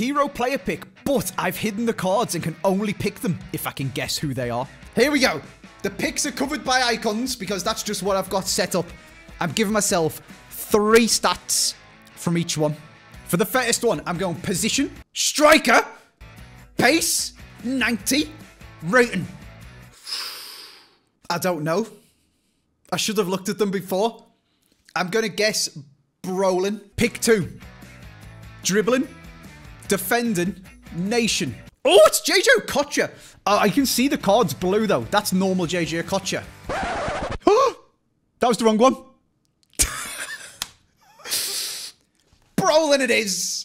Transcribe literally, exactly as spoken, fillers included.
hero player pick, but I've hidden the cards and can only pick them if I can guess who they are. Here we go. The picks are covered by icons because that's just what I've got set up. I'm giving myself three stats from each one. For the first one, I'm going position, striker, pace, ninety, rating. I don't know. I should have looked at them before. I'm going to guess Brolin. Pick two. Dribbling, defending, nation. Oh, it's J J Okocha. Uh, I can see the cards blue, though. That's normal J J Okocha. That was the wrong one. Brolin it is.